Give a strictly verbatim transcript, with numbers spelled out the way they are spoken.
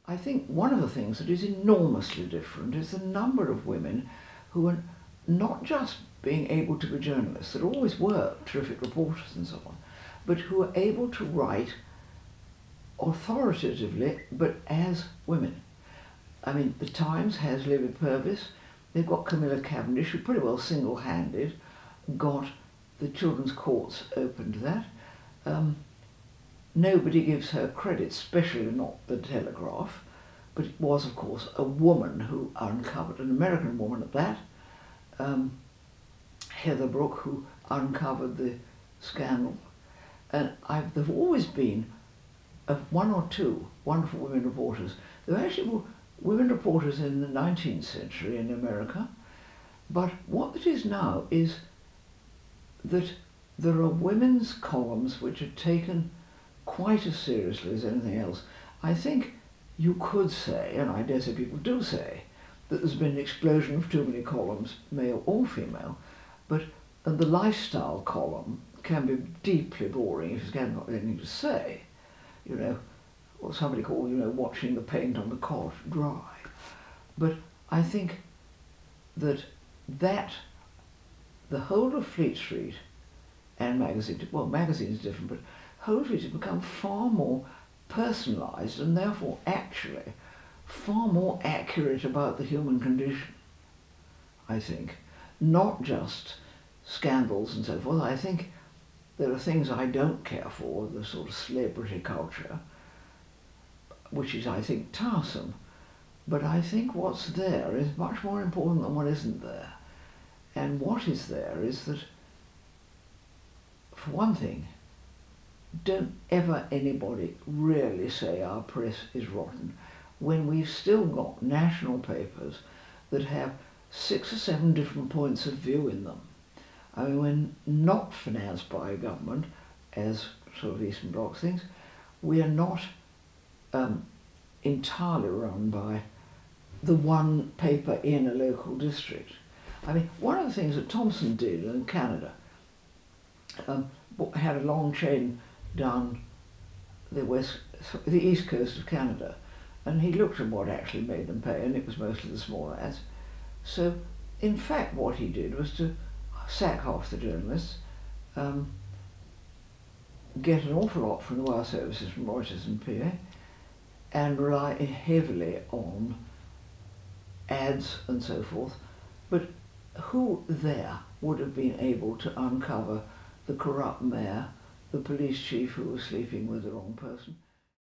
I think one of the things that is enormously different is the number of women who are not just being able to be journalists, that always were terrific reporters and so on, but who are able to write authoritatively, but as women. I mean, the Times has Libby Purvis, they've got Camilla Cavendish, who pretty well single-handed got the children's courts open to that. Um, nobody gives her credit, especially not the Telegraph, but it was, of course, a woman who uncovered, an American woman at that, um, Heather Brooke, who uncovered the scandal. And I've, there have always been uh, one or two wonderful women reporters. There were actually more women reporters in the nineteenth century in America, but what it is now is that there are women's columns which are taken quite as seriously as anything else. I think you could say, and I dare say people do say, that there's been an explosion of too many columns, male or female, but and the lifestyle column can be deeply boring if you haven't got anything to say, you know, or somebody called, you know, watching the paint on the cot dry. But I think that that, the whole of Fleet Street and magazine, well, magazine is different, but whole of Fleet has become far more personalised and therefore actually far more accurate about the human condition, I think. Not just scandals and so forth. I think there are things I don't care for, the sort of celebrity culture, which is, I think, tiresome. But I think what's there is much more important than what isn't there. And what is there is that, for one thing, don't ever anybody really say our press is rotten when we've still got national papers that have six or seven different points of view in them. I mean, when not financed by a government, as sort of Eastern Bloc things, we are not um, entirely run by the one paper in a local district. I mean, one of the things that Thompson did in Canada, um, had a long chain down the west, the east coast of Canada, and he looked at what actually made them pay, and it was mostly the small ads. So, in fact, what he did was to sack half the journalists, um, get an awful lot from the wire services from Reuters and P A, and rely heavily on ads and so forth. But who there would have been able to uncover the corrupt mayor, the police chief who was sleeping with the wrong person?